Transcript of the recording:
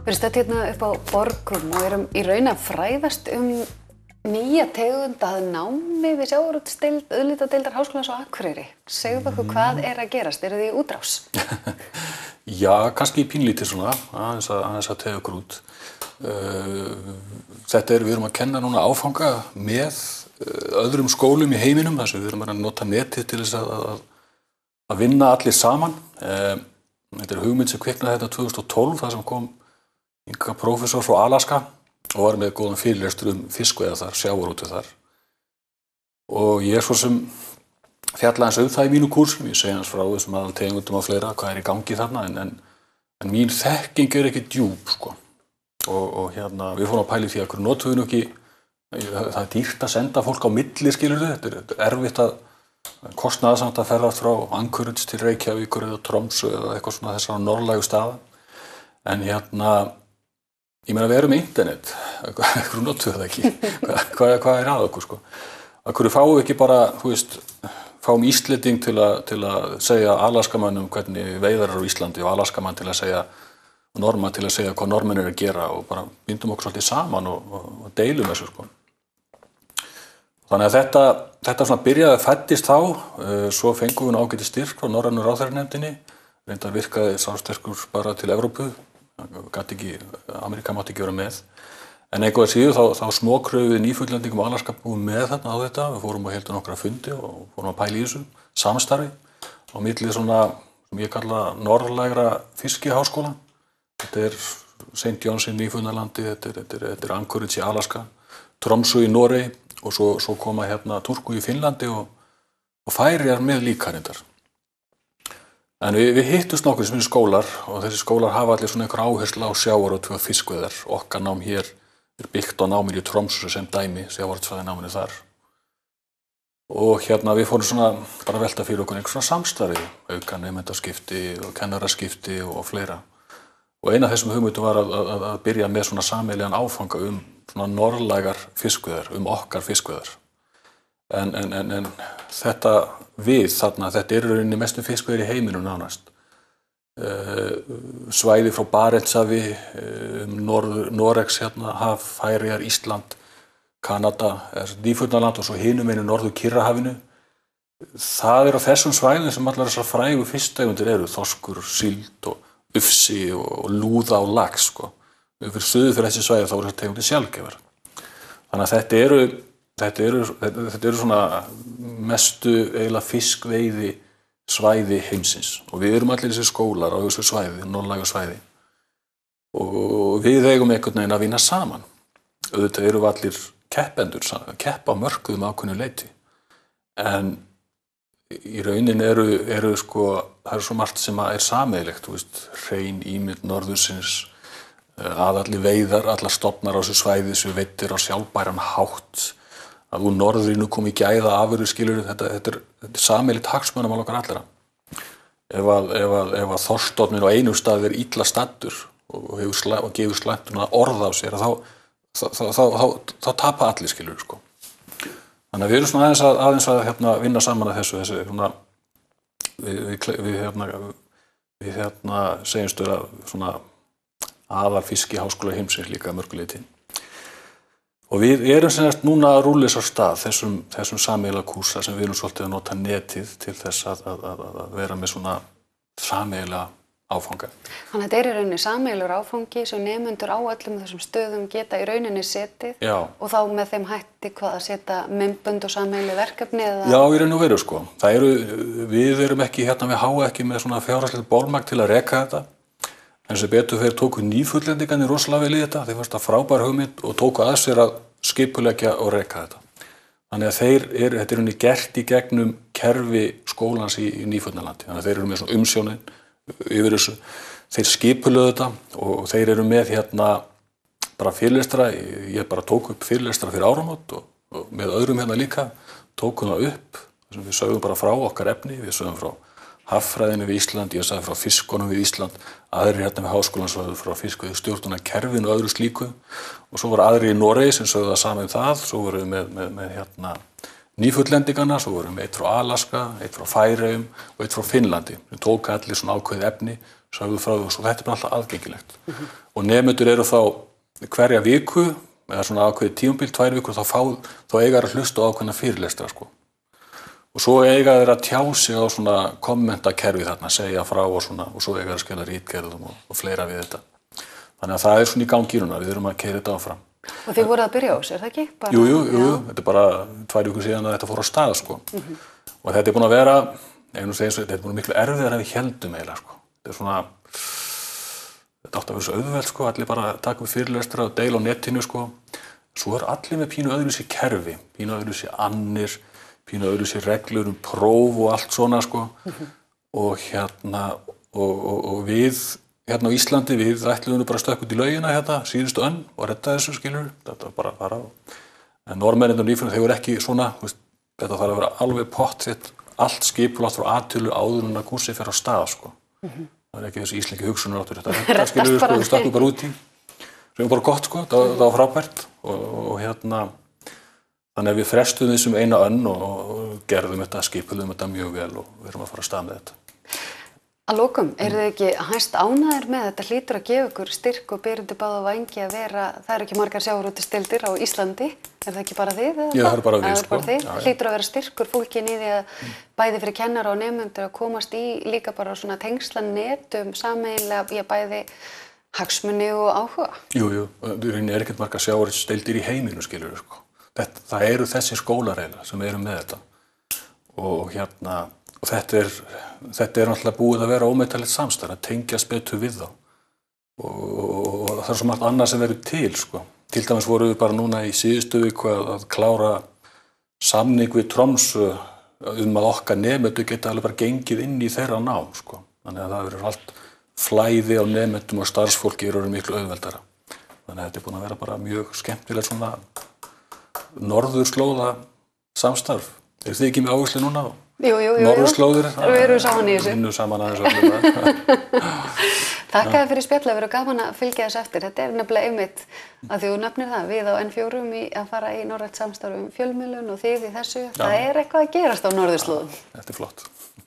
Við erum stödd hérna upp á Borgum og erum í raun að fræðast nýja tegund að námi við sjávarútvegsdeild, auðlindadeildar Háskólans á Akureyri. Segðu okkur hvað að gerast, þið í útrás? Já, kannski pínlítið svona, aðeins að tegja okkur út. Við erum að kenna núna áfanga með öðrum skólum í heiminum, þess að við erum að nota netið til þess að vinna allir saman. Þetta hugmynd sem kviknaði þetta 2012, þar sem kom Inga prófessor frá Alaska og var með góðan fyrirlestur fiskveiðar þar, sjávarútveg þar. Og ég svo sem fjallaði aðeins það í mínu kúrsum, ég segi hans frá þessum aðaltegundum og fleira, hvað í gangi þarna, en mín þekking ekki djúp, sko. Og við fórum að pæla í því að hverju notum við nú ekki, það dýrt að senda fólk á milli, skilurðu, þetta erfitt að kostnaðarsamt að ferðast frá Anchorage til Reykjavíkur eða Tromsø eða eitthvað svona þessara norðlægu staða. En ég meina við erum með internet, hverju notum við það ekki, hvað að okkur, sko. Að hverju fáum við ekki bara, fáum Íslending til að segja Alaskamönnum hvernig veiðar eru á Íslandi og Alaskamann til að segja, og Norðmann til að segja hvað Norðmenn eru að gera og bara bindum okkur svolítið saman og deilum þessu, sko. Þannig að þetta svona byrjaði að fæddist þá, svo fengum við ágætis styrk frá Norrænu ráðherranefndinni, reyndar virkaði sá styrkur bara til Evrópu, Ameríka mátti ekki vera með. En einhverja síður þá smókröfum við nýfullendingum og Alaskabúum með þarna á þetta. Við fórum og heldum nokkra fundi og fórum að pæla í þessu samstarfi á milli svona, sem ég kalla norðlægra fiskiháskóla. Þetta St. John's í Nýfundnalandi, þetta Anchorage í Alaska, Tromsø í Noregi og svo koma Turku í Finnlandi og Færeyjar með líka reyndar. En við hittust nokkuð sem skólar og þessi skólar hafa allir svona einhver áherslu á sjávarútveg og fiskveiðar. Okkar nám hér byggt á náminu í Tromsø sem dæmi, sjávarútvegsnáminu þar. Og við fórum svona bara að velta fyrir okkur einhver svona samstarfi, auka nemendaskipti og kennaraskipti og fleira. Og eina af þessum hugmyndum var að byrja með svona sameiginlegan áfanga svona norðlægar fiskveiðar, okkar fiskveiðar. En þetta þetta í rauninni mestu fiskveiðar í heiminum nánast. Svæði frá Barentshafi, Noregs haf, Færeyjar, Ísland, Kanada, Nýfundnaland og svo hinum einu Norður-Kyrrahafinu. Það á þessum svæðum sem allar þessar frægu fisktegundir eru, þorskur, síld og ufsi og lúða og lax, sko. Fyrir suður fyrir þessi svæði þá eru þessar tegundir sjaldgæfar. Þannig að þetta eru svona mestu eiginlega fiskveiði svæði heimsins og við erum allir þessi skólar á þessu svæði, norðlægu svæði og við eigum einhvern veginn að vinna saman. Auðvitað eru við allir keppendur, keppa á mörkuðum ákveðnu leyti en í rauninni eru sko, það svo margt sem sameiginlegt, hrein ímynd norðursins, allir veiðar, allar stofnar á þessu svæði sem veiddir á sjálfbæran hátt, að úr norðrinu kom í gæða afurðir, skilur, þetta er sameiginlegt hagsmunamál okkar allra. Ef að þorskstofninn á einum stað illa staddur og gefur slæmt orð á sér, þá tapa allir, skilur, sko. Þannig að við erum svona aðeins að vinna saman að þessu við segjumst vera svona aðal fiskiháskóla heimsins líka að mörgu leyti. Og við erum semst núna að rúlla þess af stað þessum sameiginlega kúrsa sem við erum svolítið að nota netið til þess að vera með svona sameiginlega áfanga. Þannig að þetta í rauninni sameiginlegur áfangi sem nemendur á öllum þessum stöðum geta í rauninni setið og þá með þeim hætti að setja myndbönd og sameiginleg verkefni eða? Já, í raun og veru, sko. Við erum ekki við háa ekki með svona fjárhagslegt bolmagn til að reka þetta. En sem betur fyrir tóku nýfullendingarnir rosalega vel í þetta, þeir fannst það frábær hugmynd og tóku að sér að skipuleggja og reka þetta. Þannig að þetta er gert í gegnum kerfi skólans í Nýfundnalandi. Þannig að þeir eru með svona umsjónin yfir þessu. Þeir skipulögðu þetta og þeir eru með bara fyrirlestra. Ég bara tók upp fyrirlestra fyrir áramót og með öðrum líka tókum það upp. Við sögum bara frá okkar efni, við sögum frá haffræðinu við Ísland, ég sagði frá fiskunum við Ísland, aðrir við háskólan sögðu frá fiskveiðistjórnarkerfinu og öðru slíku og svo voru aðrir í Noregi sem sögðu það sama það, svo vorum við með nýfullendingarna, svo vorum við eitt frá Alaska, eitt frá Færeyjum og eitt frá Finnlandi. Við tók allir svona ákveðið efni, sögðu frá því og svo þetta bara alltaf aðgengilegt. Og nemendur eru þá hverja viku, eða svona ákveðið tímabil, 2 vikur, þá eiga þeir að hlusta á ákveðna fyrirlestra, sko. Og svo eiga þeir að tjá sig á svona kommentakerfi þarna, segja frá og svona, og svo eiga þeir að skila ritgerðum og fleira við þetta. Þannig að það er svona í gangi núna, við erum að keyra þetta áfram. Og þið voruð að byrja á þessu, það ekki? Bara, jú, þetta er bara 2 vikur síðan að þetta fór á stað, sko. Og þetta er búin að vera, þetta er búin miklu erfiðar ef við héldum eiginlega, sko. Þetta er svona, þetta átti að vera svo auðvelt, sko, allir bara taka við fyrirlestra og deila á netinu, sko. Svo er allir með pínu öðruvísi kerfi, pínu öðruvísi annir, pínu öðruvísi reglur próf og allt svona, sko. Og og við, hérna á Íslandi, við ætluðum bara að stökkva út í laugina hérna, síðustu önn og redda þessu, skilur. Þetta var bara að fara á. En Norðmennirnir og nýfræningjar, þeir voru ekki svona, þetta þarf að vera alveg pottþétt, allt skipulagt frá A-tölu áður en að kursið fer á stað, sko. Það er ekki þessi íslenski hugsunarháttur, þetta skilur, sko, við stökkum bara út í. Sem bara gott, sko, það var frábært og þannig að við frestuðum þessum eina önn og gerðum þetta, skipuluðum þetta mjög vel og við erum að fara að stað með þetta. Að lokum, eru þið ekki hæst ánægðir með þetta hlýtur að gefa ykkur styrk og byrjandi báða vængi að vera, það eru ekki margar sjávarútvegsdeildir á Íslandi, er það ekki bara þið? Já, það er bara við, sko. Hlýtur að vera styrkur fólkin í því að bæði fyrir kennara og nemendur að komast í líka bara svona tengslanetum sameiginlega, bæði hagsmuni og áhuga. Jú, það er ekkert margar sjávarútvegsdeildir í heiminu, skilur, sko. Það eru þessi skólar eiginlega sem eru með þetta og þetta er náttúrulega búið að vera ómetanlegt samstarf, að tengjast betur við þá og það er svo margt annað sem verður til, sko. Til dæmis vorum við bara núna í síðustu viku að klára samning við Tromsö að okkar nemendur geta alveg bara gengið inn í þeirra nám, sko. Þannig að það verður allt flæði á nemendum og starfsfólki eru miklu auðveldara. Þannig að þetta er búin að vera bara mjög skemmtilegt svona norðurslóða samstarf. Eru þið ekki með áherslu núna? Jú. Norðurslóðir? Við erum saman í þessu. Vinnum saman aðeins. Takk að fyrir spjallið, verður gaman að fylgja þessu eftir. Þetta er nefnilega einmitt að þú nefnir það. Við á N4 að fara í norrænt samstarf fjölmiðlun og þið í þessu. Það er eitthvað að gerast á norðurslóðum. Þetta er flott.